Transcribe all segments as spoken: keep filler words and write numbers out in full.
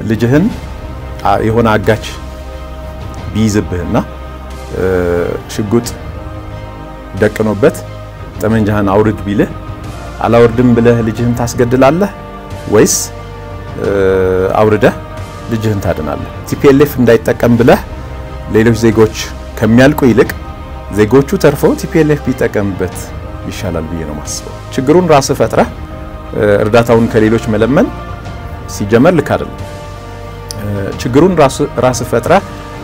ልጅህን የሆነ አጋች ቢይዝብህና ሽጉጥ ደቅኖበት ጠመንጃህን አውርድ ቢልህ አላወርድም ብለህ ልጅህን ታስገድላለህ ወይስ አውርደህ ልጅህን ታድናለህ? ቲፒኤልኤፍ እንዳይጠቀም ብለህ ሌሎች ዜጎች ከሚያልቁ ይልቅ ዜጎቹ ተርፈው ቲፒኤልኤፍ ቢጠቀምበት ይሻላል ብዬ ነው ማስበው። ችግሩን ራስ ፈጥረህ እርዳታውን ከሌሎች መለመን ሲጀመር ልክ አይደለም። ችግሩን ራስ ራስ ፈጥረህ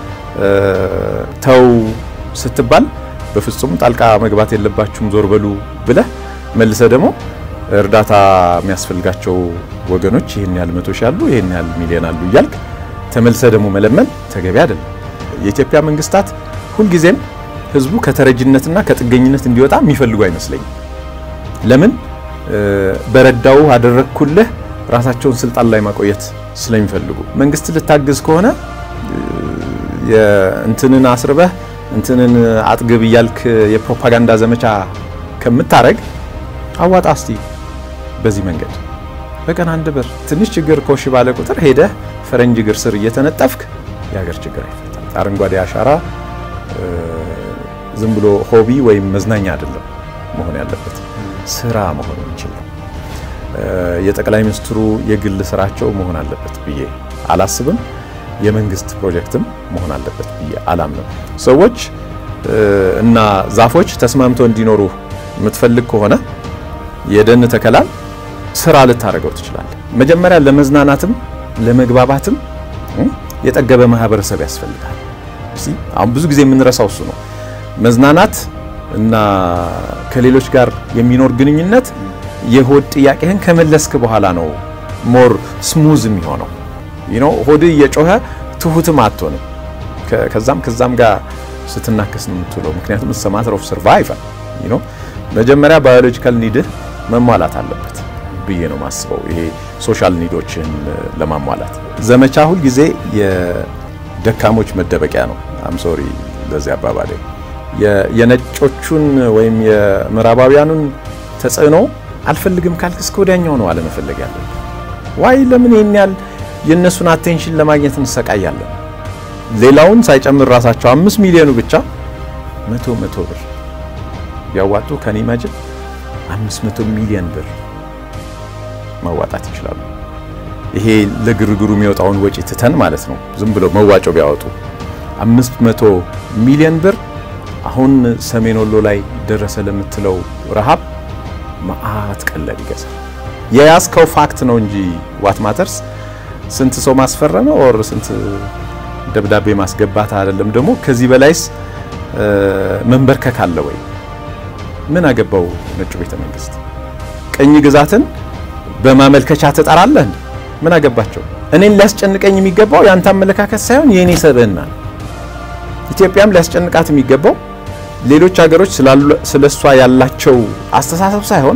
ተው ስትባል በፍጹም ጣልቃ መግባት የለባችሁም ዞር በሉ ብለህ መልሰ ደግሞ እርዳታ የሚያስፈልጋቸው ወገኖች ይሄን ያህል መቶ ሺህ አሉ ይሄን ያህል ሚሊዮን አሉ ይያልክ ተመልሰ ደግሞ መለመን ተገቢ አይደለም። የኢትዮጵያ መንግስታት ሁሉ ጊዜም ህዝቡ ከተረጅነትና ከጥገኝነት እንዲወጣ የሚፈልጉ አይመስለኝም። ለምን በረዳው አደረኩልህ ራሳቸውን ስልጣን ላይ ማቆየት ስለሚፈልጉ መንግስት ልታግዝ ከሆነ የእንትንን አስርበህ እንትንን አጥግብ ይያልክ የፕሮፓጋንዳ ዘመቻ ከምታረግ አዋጣ እስቲ በዚህ መንገድ በቀን አንድ ብር ትንሽ ችግር ኮሽ ባለ ቁጥር ሄደ ፈረንጅ ግር ስር እየተነጠፍክ ያገር ችግር አይፈታም። አረንጓዴ አሻራ ዝም ብሎ ሆቢ ወይም መዝናኛ አይደለም መሆን ያለበት ስራ መሆን ይችላል። የጠቅላይ ሚኒስትሩ የግል ስራቸው መሆን አለበት ብዬ አላስብም። የመንግስት ፕሮጀክትም መሆን አለበት ብዬ አላምንም። ሰዎች እና ዛፎች ተስማምተው እንዲኖሩ የምትፈልግ ከሆነ የደን ተከላል ስራ ልታረጋው ትችላለህ። መጀመሪያ ለመዝናናትም ለመግባባትም የጠገበ ማህበረሰብ ያስፈልጋል። እሺ አሁን ብዙ ጊዜ የምንረሳው እሱ ነው። መዝናናት እና ከሌሎች ጋር የሚኖር ግንኙነት የሆድ ጥያቄህን ከመለስክ በኋላ ነው ሞር ስሙዝ የሚሆነው። you know ሆድ እየጮኸ ትሁትም አትሆንም። ከዛም ከዛም ጋር ስትናከስ ነው የምትውለው። ምክንያቱም it's a matter of survival you know መጀመሪያ ባዮሎጂካል ኒድህ መሟላት አለበት ብዬ ነው ማስበው። ይሄ ሶሻል ኒዶችን ለማሟላት ዘመቻ ሁሉ ጊዜ የደካሞች መደበቂያ ነው። አም ሶሪ ለዚህ አባባሌ የነጮቹን ወይም የምዕራባውያኑን ተጽዕኖ አልፈልግም ካልክ እስከ ወዲያኛው ነው አለመፈለግ ያለው። ዋይ ለምን ይሄን የነሱን አቴንሽን ለማግኘት እንሰቃያለን? ሌላውን ሳይጨምር ራሳቸው አምስት ሚሊዮኑ ብቻ መቶ መቶ ብር ያዋጡ ከኔ ማጅን አምስት መቶ ሚሊዮን ብር ማዋጣት ይችላሉ። ይሄ ለግርግሩ የሚወጣውን ወጪ ትተን ማለት ነው። ዝም ብሎ መዋጮ ቢያወጡ አምስት መቶ ሚሊዮን ብር አሁን ሰሜን ወሎ ላይ ደረሰ ለምትለው ረሃብ ማአት ቀለብ ይገዛል። የያስከው ፋክት ነው እንጂ ዋት ማተርስ ስንት ሰው ማስፈረመ ኦር ስንት ደብዳቤ ማስገባት አይደለም። ደግሞ ከዚህ በላይስ መንበርከክ አለ ወይ? ምን አገባው ነጭ ቤተ መንግስት? ቀኝ ግዛትን በማመልከቻ ተጣራለህ? ምን አገባቸው? እኔን ሊያስጨንቀኝ የሚገባው ያንተ አመለካከት ሳይሆን የኔ ሰበና። ኢትዮጵያም ሊያስጨንቃት የሚገባው ሌሎች ሀገሮች ስለሷ ያላቸው አስተሳሰብ ሳይሆን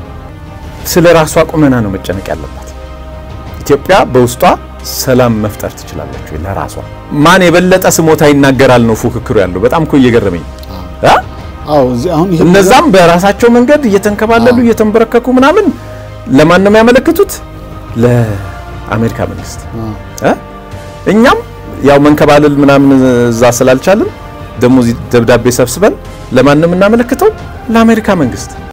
ስለራሷ ቁመና ነው መጨነቅ ያለባት። ኢትዮጵያ በውስጧ ሰላም መፍጠር ትችላለች ወይ ለራሷ? ማን የበለጠ ስሞታ ይናገራል ነው ፉክክሩ ያለው። በጣም እኮ እየገረመኝ አ አው እዚ አሁን ይሄ እነዛም በራሳቸው መንገድ እየተንከባለሉ እየተንበረከኩ ምናምን ለማን ነው የሚያመለክቱት? ለአሜሪካ መንግስት አ እኛም ያው መንከባለል ምናምን እዛ ስላልቻልን ደሞ ደብዳቤ ሰብስበን ለማን ነው የምናመለክተው? ለአሜሪካ መንግስት